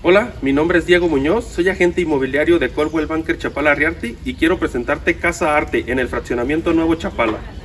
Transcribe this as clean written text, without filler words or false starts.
Hola, mi nombre es Diego Muñoz, soy agente inmobiliario de Coldwell Banker Chapala Realty y quiero presentarte Casa Arte en el fraccionamiento Nuevo Chapala.